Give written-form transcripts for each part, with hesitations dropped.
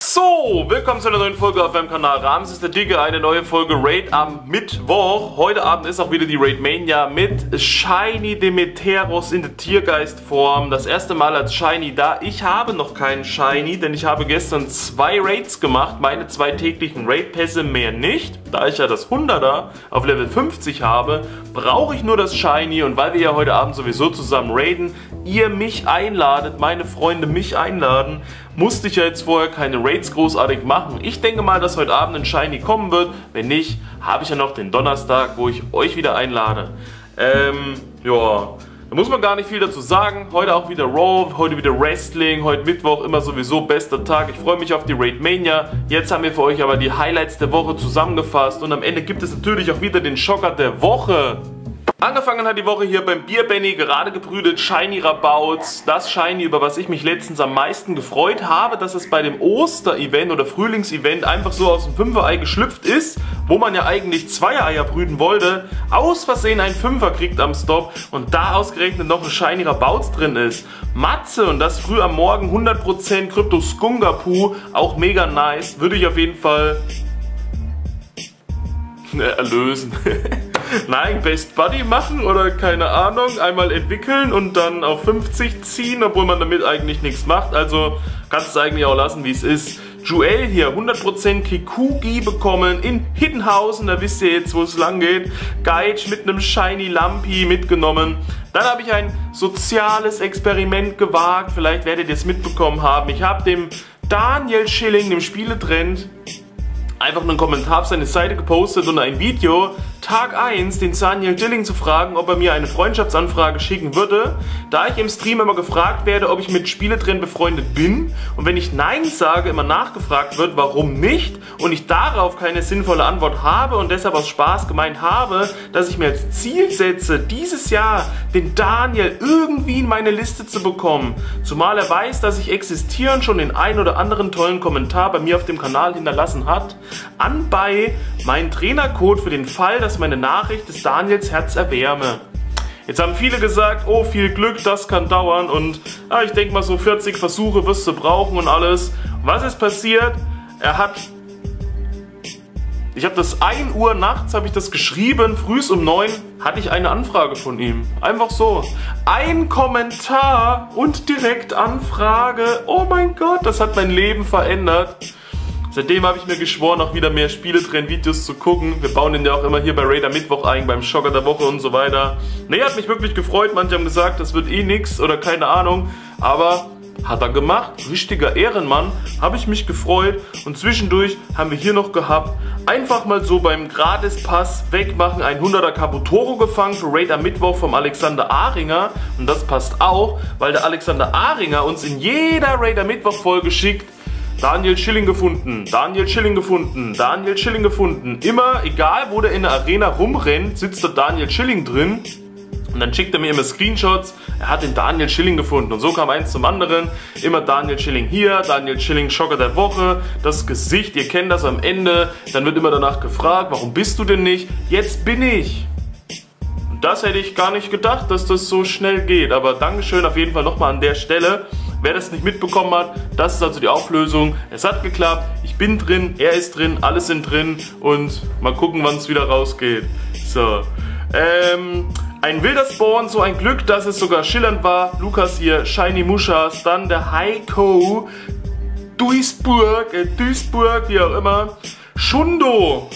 So, willkommen zu einer neuen Folge auf meinem Kanal. Rams ist der Dicke, eine neue Folge Raid am Mittwoch. Heute Abend ist auch wieder die Raid Mania mit Shiny Demeteros in der Tiergeistform. Das erste Mal als Shiny da. Ich habe noch keinen Shiny, denn ich habe gestern 2 Raids gemacht. Meine 2 täglichen Raid-Pässe, mehr nicht. Da ich ja das 100er auf Level 50 habe, brauche ich nur das Shiny. Und weil wir ja heute Abend sowieso zusammen raiden, ihr mich einladet, meine Freunde mich einladen, musste ich ja jetzt vorher keine Raids großartig machen. Ich denke mal, dass heute Abend ein Shiny kommen wird. Wenn nicht, habe ich ja noch den Donnerstag, wo ich euch wieder einlade. Ja, da muss man gar nicht viel dazu sagen. Heute auch wieder Raw, heute wieder Wrestling, heute Mittwoch, immer sowieso bester Tag. Ich freue mich auf die Raid Mania. Jetzt haben wir für euch aber die Highlights der Woche zusammengefasst. Und am Ende gibt es natürlich auch wieder den Schocker der Woche. Angefangen hat die Woche hier beim Bier Benny, gerade gebrütet, Shiny Rabauts. Das Shiny, über was ich mich letztens am meisten gefreut habe, dass es bei dem Oster-Event oder Frühlings-Event einfach so aus dem 5er-Ei geschlüpft ist, wo man ja eigentlich 2er-Eier brüten wollte, aus Versehen ein 5er kriegt am Stop und da ausgerechnet noch ein Shiny Rabauts drin ist. Matze und das früh am Morgen 100% Krypto Skungapu, auch mega nice, würde ich auf jeden Fall erlösen. Nein, Best Buddy machen oder keine Ahnung, einmal entwickeln und dann auf 50 ziehen, obwohl man damit eigentlich nichts macht. Also kannst du es eigentlich auch lassen, wie es ist. Joel hier, 100% Kikugi bekommen in Hiddenhausen, da wisst ihr jetzt, wo es lang geht. Geitsch mit einem Shiny Lampi mitgenommen. Dann habe ich ein soziales Experiment gewagt, vielleicht werdet ihr es mitbekommen haben. Ich habe dem Daniel Schilling, dem Spieletrend, einfach einen Kommentar auf seine Seite gepostet und ein Video, Tag 1, den Daniel Schilling zu fragen, ob er mir eine Freundschaftsanfrage schicken würde, da ich im Stream immer gefragt werde, ob ich mit Spieletrend befreundet bin und wenn ich Nein sage, immer nachgefragt wird, warum nicht und ich darauf keine sinnvolle Antwort habe und deshalb aus Spaß gemeint habe, dass ich mir als Ziel setze, dieses Jahr den Daniel irgendwie in meine Liste zu bekommen, zumal er weiß, dass ich existiere und schon den ein oder anderen tollen Kommentar bei mir auf dem Kanal hinterlassen hat, anbei meinen Trainercode für den Fall, dass meine Nachricht des Daniels Herz erwärme. Jetzt haben viele gesagt, oh viel Glück, das kann dauern und ich denke mal so 40 Versuche wirst du brauchen und alles. Was ist passiert? Ich habe das 1 Uhr nachts, habe ich das geschrieben, frühs um 9 hatte ich eine Anfrage von ihm. Einfach so. Ein Kommentar und direkt Anfrage. Oh mein Gott, das hat mein Leben verändert. Seitdem habe ich mir geschworen, auch wieder mehr Spieletrend-Videos zu gucken. Wir bauen den ja auch immer hier bei Raid am Mittwoch ein, beim Schocker der Woche und so weiter. Ne, hat mich wirklich gefreut. Manche haben gesagt, das wird eh nix oder keine Ahnung. Aber hat er gemacht. Richtiger Ehrenmann. Habe ich mich gefreut. Und zwischendurch haben wir hier noch gehabt, einfach mal so beim Gratis-Pass wegmachen, ein 100er Kabutoro gefangen für Raid am Mittwoch vom Alexander Ahringer. Und das passt auch, weil der Alexander Ahringer uns in jeder Raid am Mittwoch-Folge schickt, Daniel Schilling gefunden, Daniel Schilling gefunden, Daniel Schilling gefunden. Immer, egal wo der in der Arena rumrennt, sitzt der Daniel Schilling drin. Und dann schickt er mir immer Screenshots, er hat den Daniel Schilling gefunden. Und so kam eins zum anderen. Immer Daniel Schilling hier, Daniel Schilling Schocker der Woche. Das Gesicht, ihr kennt das am Ende. Dann wird immer danach gefragt, warum bist du denn nicht? Jetzt bin ich. Und das hätte ich gar nicht gedacht, dass das so schnell geht. Aber Dankeschön auf jeden Fall nochmal an der Stelle. Wer das nicht mitbekommen hat, das ist also die Auflösung. Es hat geklappt, ich bin drin, er ist drin, alle sind drin und mal gucken, wann es wieder rausgeht. So, ein wilder Spawn, so ein Glück, dass es sogar schillernd war. Lukas hier, Shiny Mushas, dann der Heiko, Duisburg, wie auch immer. Shundo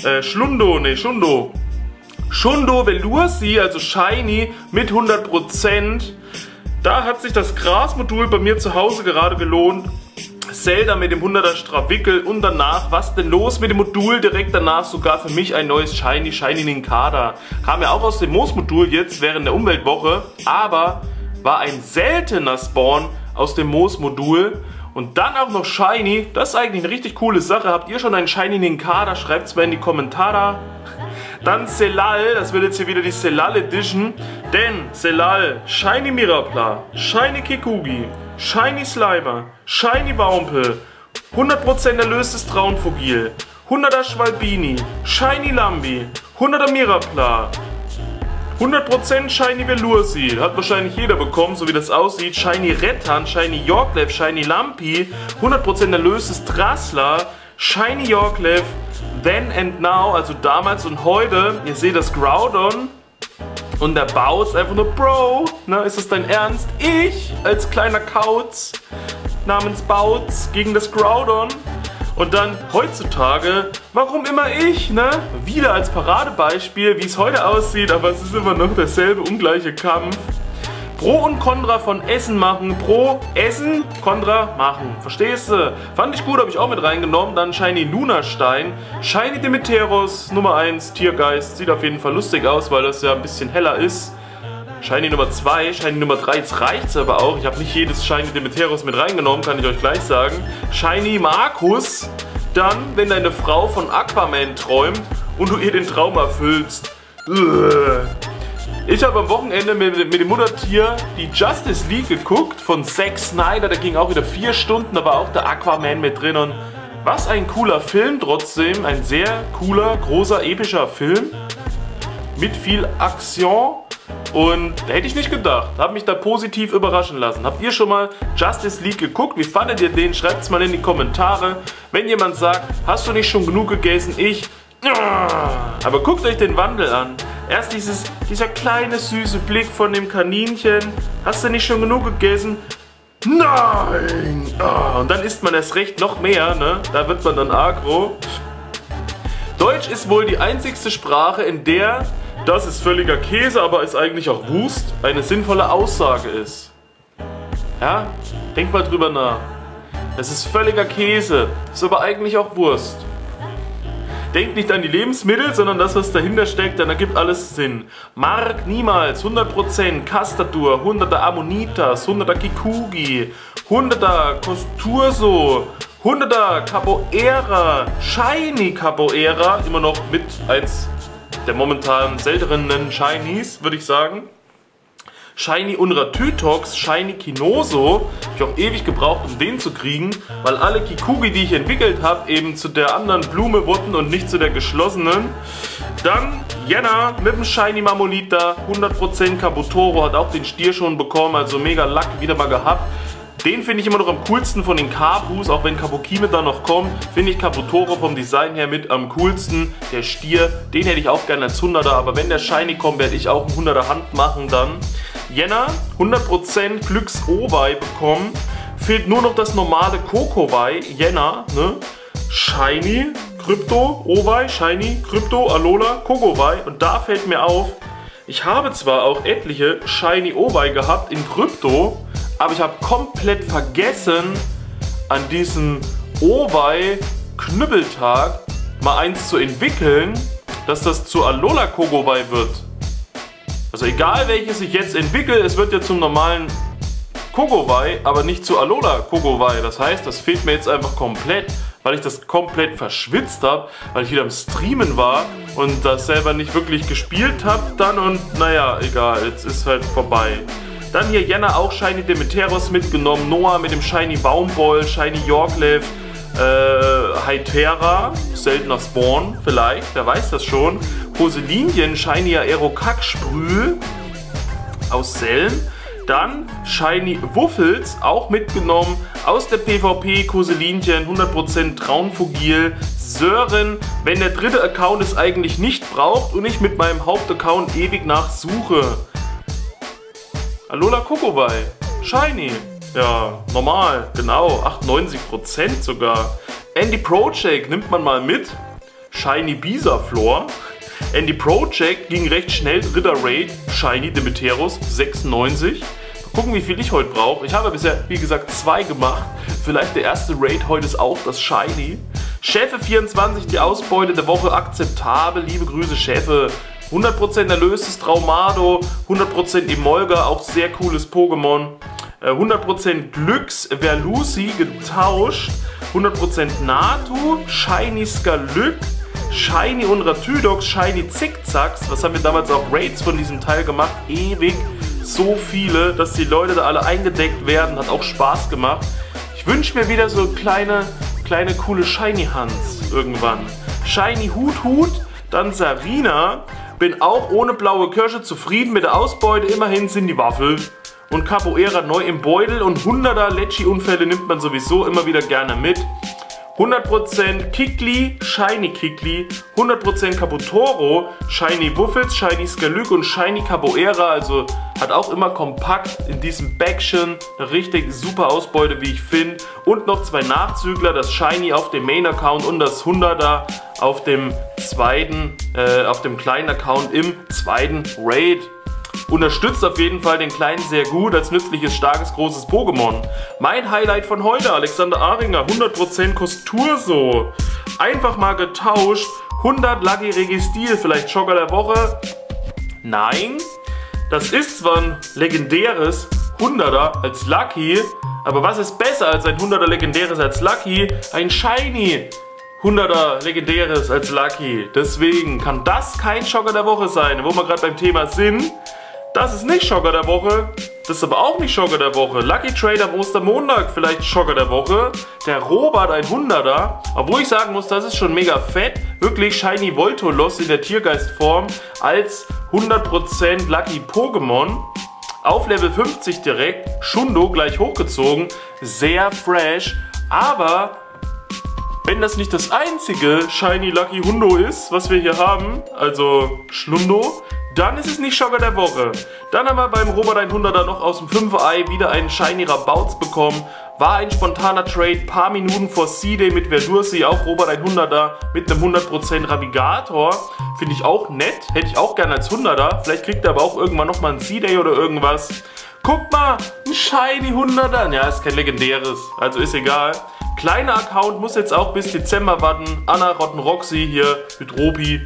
Velursi, also Shiny mit 100%. Da hat sich das Grasmodul bei mir zu Hause gerade gelohnt. Zelda mit dem 100er Strawickel und danach, was denn los mit dem Modul? Direkt danach sogar für mich ein neues Shiny Ninkada. Kam ja auch aus dem Moosmodul jetzt während der Umweltwoche, aber war ein seltener Spawn aus dem Moosmodul. Und dann auch noch Shiny, das ist eigentlich eine richtig coole Sache. Habt ihr schon einen Shiny Ninkada? Schreibt es mal in die Kommentare. Dann Selal, das wird jetzt hier wieder die Selal Edition. Denn Selal, Shiny Mirapla, Shiny Kikugi, Shiny Slimer, Shiny Baumpel, 100% erlöstes Traunfugil, 100er Schwalbini, Shiny Lambi, 100er Mirapla, 100% Shiny Velourseed. Hat wahrscheinlich jeder bekommen, so wie das aussieht. Shiny Redhand, Shiny Yorklef, Shiny Lampi. 100% erlöstes Trassler. Shiny Yorklef. Then and Now, also damals und heute. Ihr seht das Groudon. Und der Bautz einfach nur, Bro, ne, ist das dein Ernst? Ich als kleiner Kauz namens Bautz gegen das Groudon. Und dann heutzutage, warum immer ich, ne? Wieder als Paradebeispiel, wie es heute aussieht, aber es ist immer noch derselbe ungleiche Kampf. Pro und Contra von Essen machen. Pro Essen, Contra machen. Verstehst du? Fand ich gut, habe ich auch mit reingenommen. Dann Shiny Lunastein. Shiny Demeteros Nummer 1, Tiergeist. Sieht auf jeden Fall lustig aus, weil das ja ein bisschen heller ist. Shiny Nummer 2, Shiny Nummer 3, jetzt reicht's aber auch. Ich habe nicht jedes Shiny Demeteros mit reingenommen, kann ich euch gleich sagen. Shiny Markus. Dann, wenn deine Frau von Aquaman träumt und du ihr den Traum erfüllst. Ich habe am Wochenende mit dem Muttertier die Justice League geguckt von Zack Snyder. Da ging auch wieder 4 Stunden, da war auch der Aquaman mit drin. Und was ein cooler Film trotzdem. Ein sehr cooler, großer, epischer Film. Mit viel Aktion. Und da hätte ich nicht gedacht. Habe mich da positiv überraschen lassen. Habt ihr schon mal Justice League geguckt? Wie fandet ihr den? Schreibt es mal in die Kommentare. Wenn jemand sagt, hast du nicht schon genug gegessen? Aber guckt euch den Wandel an. Erst dieser kleine süße Blick von dem Kaninchen. Hast du nicht schon genug gegessen? Nein! Und dann isst man erst recht noch mehr, ne? Da wird man dann aggro. Deutsch ist wohl die einzigste Sprache, in der, das ist völliger Käse, aber ist eigentlich auch Wust, eine sinnvolle Aussage ist. Ja? Denkt mal drüber nach. Das ist völliger Käse, ist aber eigentlich auch Wurst. Denkt nicht an die Lebensmittel, sondern das, was dahinter steckt, dann ergibt alles Sinn. Mark niemals, 100%, Castadur, 100er Ammonitas, 100er Kikugi, 100er Costurso, 100er Capoeira, Shiny Capoeira, immer noch mit eins der momentan seltenen Shinies, würde ich sagen. Shiny Unratütox, Shiny Kinoso. Habe ich auch ewig gebraucht, um den zu kriegen, weil alle Kikugi, die ich entwickelt habe, eben zu der anderen Blume wurden und nicht zu der geschlossenen. Dann Jenna mit dem Shiny Mamolita, 100% Kabutoro, hat auch den Stier schon bekommen, also mega Luck wieder mal gehabt. Den finde ich immer noch am coolsten von den Kabus, auch wenn Kabukime da noch kommt, finde ich Kabutoro vom Design her mit am coolsten. Der Stier, den hätte ich auch gerne als 100er, aber wenn der Shiny kommt, werde ich auch einen 100er Hand machen dann. Jenna, 100% Glücks-Owei bekommen, fehlt nur noch das normale Kokowai, Jenna, ne? Shiny, Krypto, Owei, Shiny, Krypto, Alola, Kokowai und da fällt mir auf, ich habe zwar auch etliche Shiny Owei gehabt in Krypto, aber ich habe komplett vergessen, an diesem Owei-Knüppeltag mal eins zu entwickeln, dass das zu Alola Kokowai wird. Also egal welches ich jetzt entwickle, es wird ja zum normalen Kokowai, aber nicht zu Alola Kokowai. Das heißt, das fehlt mir jetzt einfach komplett, weil ich das komplett verschwitzt habe, weil ich wieder am Streamen war und das selber nicht wirklich gespielt habe dann und naja, egal, jetzt ist halt vorbei. Dann hier Jenna auch Shiny Demeteros mitgenommen, Noah mit dem Shiny Baumball, Shiny Yorklef, Hytera, seltener Spawn vielleicht, wer weiß das schon. Poselinien, Shiny Aerokack-Sprüh aus Selm. Dann Shiny Wuffels, auch mitgenommen aus der PvP, Koselinchen, 100% Traunfugil, Sören, wenn der dritte Account es eigentlich nicht braucht und ich mit meinem Hauptaccount ewig nachsuche. Alola Kokowai, Shiny, ja, normal, genau, 98% sogar. Andy Project nimmt man mal mit, Shiny Bisaflor. Andy Project ging recht schnell, dritter Raid, Shiny Demeteros, 96. Mal gucken, wie viel ich heute brauche. Ich habe bisher, wie gesagt, 2 gemacht. Vielleicht der erste Raid heute ist auch das Shiny. Chefe 24, die Ausbeute der Woche akzeptabel. Liebe Grüße, Chefe. 100% erlöstes Traumado, 100% Emolga, auch sehr cooles Pokémon. 100% Glücks Verlusi getauscht. 100% Natu, Shiny Skalyk. Shiny Unratüdox, Shiny Zickzacks, was haben wir damals auch Raids von diesem Teil gemacht, ewig, so viele, dass die Leute da alle eingedeckt werden, hat auch Spaß gemacht. Ich wünsche mir wieder so kleine coole Shiny Hans irgendwann. Shiny Hut, dann Sarina, Bin auch ohne blaue Kirsche zufrieden mit der Ausbeute. Immerhin sind die Waffel und Capoeira neu im Beutel. Und 100er Lecce-Unfälle nimmt man sowieso immer wieder gerne mit. 100% Kikli, Shiny Kikli, 100% Capotoro, Shiny Wuffels, Shiny Skalyk und Shiny Capoeira. Also hat auch immer kompakt in diesem Päckchen eine richtig super Ausbeute, wie ich finde. Und noch 2 Nachzügler, das Shiny auf dem Main Account und das 100er auf dem kleinen Account im zweiten Raid. Unterstützt auf jeden Fall den Kleinen sehr gut als nützliches, starkes, großes Pokémon. Mein Highlight von heute, Alexander Aringer, 100% Costurso. Einfach mal getauscht, 100 Lucky Registil, vielleicht Schocker der Woche. Nein, das ist zwar ein legendäres 100er als Lucky, aber was ist besser als ein 100er legendäres als Lucky? Ein Shiny 100er legendäres als Lucky. Deswegen kann das kein Schocker der Woche sein, wo wir gerade beim Thema sind. Das ist nicht Schocker der Woche, das ist aber auch nicht Schocker der Woche. Lucky Trade am Ostermontag, vielleicht Schocker der Woche. Der Robert, ein 100er, obwohl ich sagen muss, das ist schon mega fett. Wirklich Shiny Voltolos in der Tiergeistform als 100% Lucky Pokémon. Auf Level 50 direkt, Shundo gleich hochgezogen, sehr fresh. Aber wenn das nicht das einzige Shiny Lucky Hundo ist, was wir hier haben, also Schlundo, dann ist es nicht Schocker der Woche. Dann haben wir beim Robert 100er noch aus dem 5er-Ei wieder einen Shiny Rabauz bekommen. War ein spontaner Trade, paar Minuten vor C-Day mit Verdursi, auch Robert 100er mit einem 100% Ravigator. Finde ich auch nett, hätte ich auch gerne als 100er. Vielleicht kriegt er aber auch irgendwann nochmal einen C-Day oder irgendwas. Guckt mal, ein Shiny 100er. Ja, ist kein legendäres, also ist egal. Kleiner Account, muss jetzt auch bis Dezember warten. Anna Rottenroxy hier mit Robi.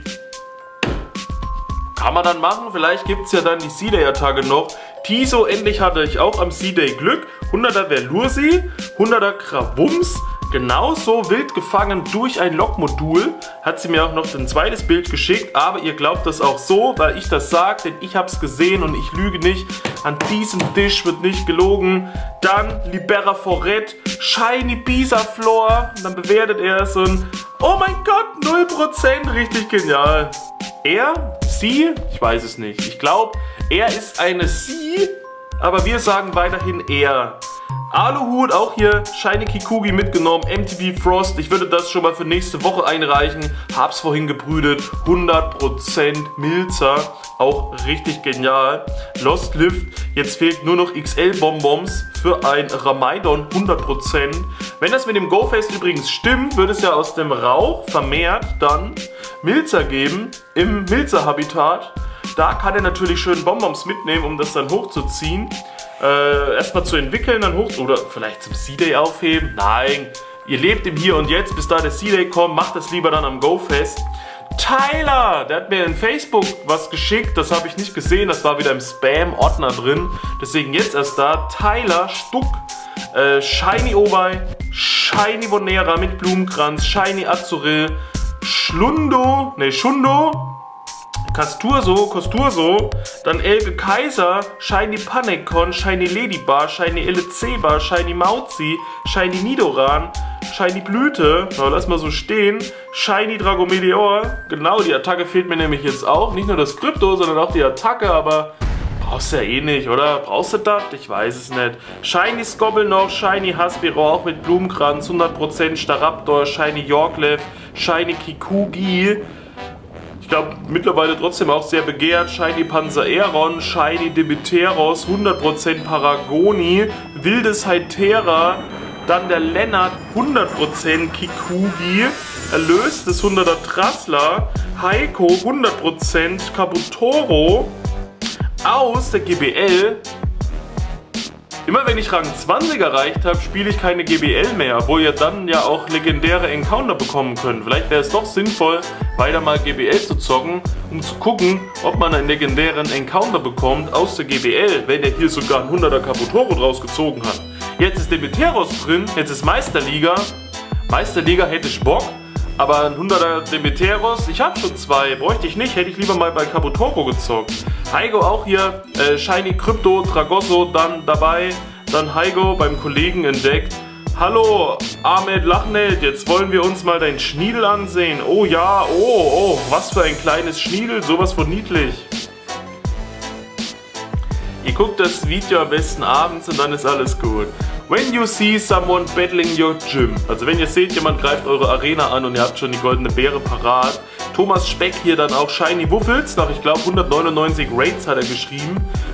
Kann man dann machen, vielleicht gibt es ja dann die C-Day-Attacke noch. Tiso, endlich hatte ich auch am C-Day Glück. 100er Verlursi, 100er Krawums. Genauso wild gefangen durch ein Log-Modul. Hat sie mir auch noch ein zweites Bild geschickt. Aber ihr glaubt das auch so, weil ich das sage, denn ich habe es gesehen und ich lüge nicht. An diesem Tisch wird nicht gelogen. Dann Libera Foret, Shiny Bisaflor. Und dann bewertet er so ein, oh mein Gott, 0%, richtig genial. Er, sie, ich weiß es nicht. Ich glaube, er ist eine sie, aber wir sagen weiterhin er. Aluhut, auch hier Shiny Kikugi mitgenommen, MTV Frost. Ich würde das schon mal für nächste Woche einreichen. Hab's vorhin gebrütet. 100% Milzer. Auch richtig genial. Lost Lift. Jetzt fehlt nur noch XL Bonbons für ein Ramaidon 100%. Wenn das mit dem Go-Fest übrigens stimmt, wird es ja aus dem Rauch vermehrt dann Milzer geben im Milzer-Habitat. Da kann er natürlich schön Bonbons mitnehmen, um das dann hochzuziehen. Erstmal zu entwickeln, dann hoch oder vielleicht zum C-Day aufheben. Nein, ihr lebt im Hier und Jetzt, bis da der C-Day kommt, macht das lieber dann am Go-Fest. Tyler, der hat mir in Facebook was geschickt, das habe ich nicht gesehen, das war wieder im Spam-Ordner drin. Deswegen jetzt erst da. Tyler Stuck, Shiny Obai, Shiny Bonera mit Blumenkranz, Shiny Azuril, Shundo, Costurso, dann Elke Kaiser, Shiny Panekon, Shiny Ladybar, Shiny Elezeba, Shiny Mauzi, Shiny Nidoran, Shiny Blüte, na, lass mal so stehen, Shiny Dragometeor, genau, die Attacke fehlt mir nämlich jetzt auch, nicht nur das Krypto, sondern auch die Attacke, aber brauchst du ja eh nicht, oder? Brauchst du das? Ich weiß es nicht. Shiny Skobble noch, Shiny Haspiro, auch mit Blumenkranz, 100% Staraptor, Shiny Yorklev, Shiny Kikugi. Ich glaube, mittlerweile trotzdem auch sehr begehrt. Shiny Panzeraeron, Shiny Debiteros, 100% Paragoni, Wildes Hytera, dann der Lennart, 100% Kikugi, erlöstes 100er Trassler, Heiko, 100% Capotoro, aus der GBL. Immer wenn ich Rang 20 erreicht habe, spiele ich keine GBL mehr, obwohl ihr dann ja auch legendäre Encounter bekommen könnt. Vielleicht wäre es doch sinnvoll, weiter mal GBL zu zocken, um zu gucken, ob man einen legendären Encounter bekommt aus der GBL, wenn er hier sogar ein 100er Capotoro draus gezogen hat. Jetzt ist Debiteros drin, jetzt ist Meisterliga. Meisterliga hätte ich Bock, aber ein 100er Debiteros, ich habe schon 2, bräuchte ich nicht, hätte ich lieber mal bei Capotoro gezockt. Heigo auch hier, Shiny Krypto, Tragosso dann dabei, dann Heigo beim Kollegen entdeckt. Hallo, Ahmed Lachnelt, jetzt wollen wir uns mal dein Schniedel ansehen. Oh ja, oh, was für ein kleines Schniedel, sowas von niedlich. Ihr guckt das Video am besten abends und dann ist alles gut. When you see someone battling your gym. Also wenn ihr seht, jemand greift eure Arena an und ihr habt schon die goldene Beere parat. Thomas Speck hier dann auch Shiny Wuffels. Nach, ich glaube, 199 Raids hat er geschrieben.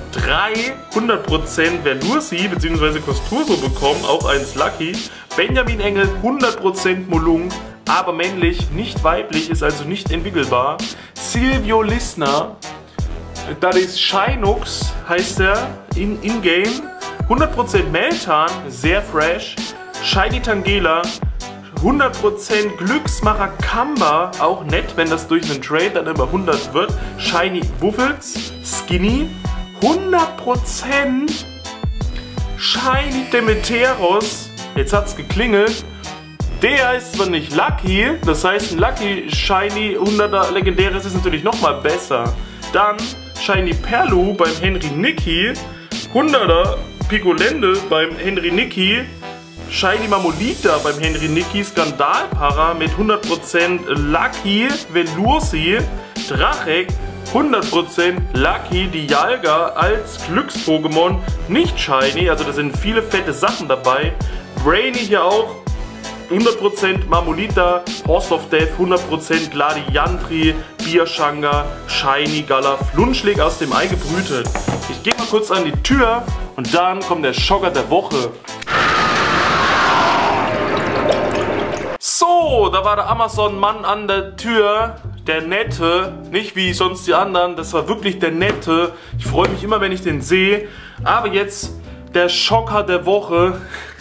300% Veloursi bzw. Costurso bekommen, auch eins Lucky. Benjamin Engel 100% Molung, aber männlich, nicht weiblich, ist also nicht entwickelbar. Silvio Lissner, das ist Shinux, heißt er, in-game. 100% Meltan, sehr fresh. Shiny Tangela, 100% Glücksmacher Kamba, auch nett, wenn das durch einen Trade dann über 100 wird. Shiny Wuffels, Skinny, 100% Shiny Demeteros, jetzt hat's geklingelt. Der ist zwar nicht Lucky, das heißt ein Lucky Shiny 100er Legendäres ist natürlich nochmal besser. Dann Shiny Perlu beim Henry Nicky, 100er Piccolende beim Henry Nicky, Shiny Mamolita beim Henry Nicky, Skandalpara mit 100% Lucky Veloursi, Drachek 100% Lucky, Dialga als Glücks-Pokémon, nicht Shiny, also da sind viele fette Sachen dabei. Brainy hier auch 100% Mamolita, Horse of Death 100% Gladiantri, Bierschanga, Shiny Gala, Flunschlig aus dem Ei gebrütet. Ich gehe mal kurz an die Tür und dann kommt der Schocker der Woche. So, da war der Amazon-Mann an der Tür. Der Nette, nicht wie sonst die anderen, das war wirklich der Nette. Ich freue mich immer, wenn ich den sehe. Aber jetzt der Schocker der Woche.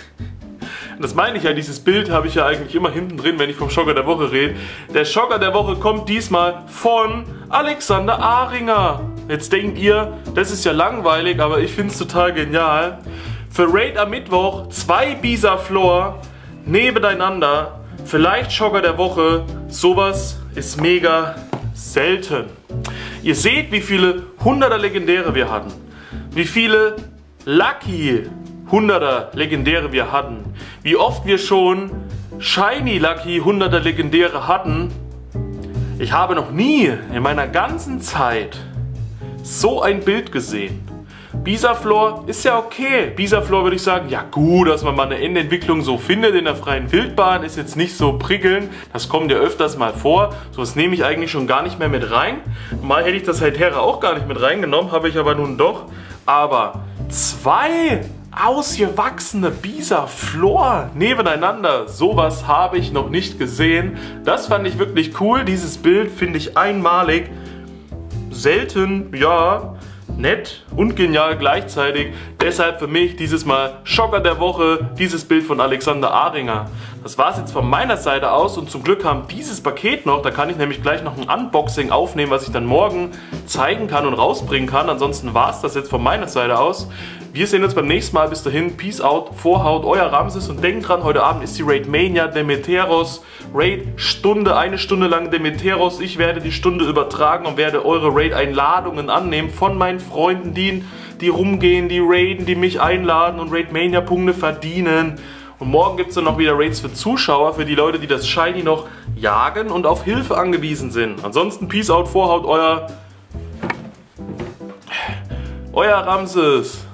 Das meine ich ja, dieses Bild habe ich ja eigentlich immer hinten drin, wenn ich vom Schocker der Woche rede. Der Schocker der Woche kommt diesmal von Alexander Ahringer. Jetzt denkt ihr, das ist ja langweilig, aber ich finde es total genial. Für Raid am Mittwoch 2 Bisaflor nebeneinander. Vielleicht Schocker der Woche. Sowas ist mega selten. Ihr seht, wie viele 100er Legendäre wir hatten. Wie viele Lucky 100er Legendäre wir hatten. Wie oft wir schon Shiny Lucky 100er Legendäre hatten. Ich habe noch nie in meiner ganzen Zeit so ein Bild gesehen. Bisaflor ist ja okay. Bisaflor würde ich sagen, ja gut, dass man mal eine Endentwicklung so findet in der freien Wildbahn, ist jetzt nicht so prickelnd. Das kommt ja öfters mal vor. So was nehme ich eigentlich schon gar nicht mehr mit rein. Mal hätte ich das Heitera auch gar nicht mit reingenommen, habe ich aber nun doch. Aber 2 ausgewachsene Bisaflor nebeneinander, sowas habe ich noch nicht gesehen. Das fand ich wirklich cool. Dieses Bild finde ich einmalig. Selten, ja. Nett und genial gleichzeitig. Deshalb für mich dieses Mal Schocker der Woche, dieses Bild von Alexander Ahringer. Das war es jetzt von meiner Seite aus und zum Glück kam dieses Paket noch. Da kann ich nämlich gleich noch ein Unboxing aufnehmen, was ich dann morgen zeigen kann und rausbringen kann. Ansonsten war es das jetzt von meiner Seite aus. Wir sehen uns beim nächsten Mal. Bis dahin, Peace out, Vorhaut, euer Ramses und denkt dran, heute Abend ist die Raid Mania Demeteros. Raid Stunde, 1 Stunde lang Demeteros. Ich werde die Stunde übertragen und werde eure Raid-Einladungen annehmen von meinen Freunden, die rumgehen, die raiden, die mich einladen und Raid Mania Punkte verdienen. Und morgen gibt es dann noch wieder Raids für Zuschauer, für die Leute, die das Shiny noch jagen und auf Hilfe angewiesen sind. Ansonsten Peace out, Vorhaut, euer Ramses.